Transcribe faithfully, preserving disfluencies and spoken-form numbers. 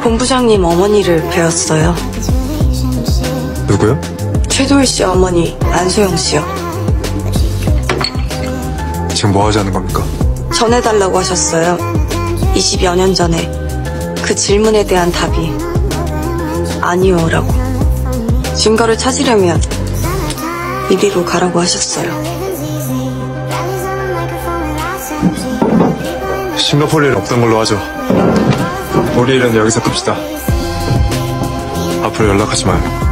본부장님 어머니를 배웠어요. 누구요? 최도일 씨 어머니 안소영 씨요. 지금 뭐 하자는 겁니까? 전해달라고 하셨어요. 이십여 년 전에 그 질문에 대한 답이 아니오라고. 증거를 찾으려면 이리로 가라고 하셨어요. 싱가포르 일 없던 걸로 하죠. 우리 일은 여기서 끕시다. 앞으로 연락하지 마요.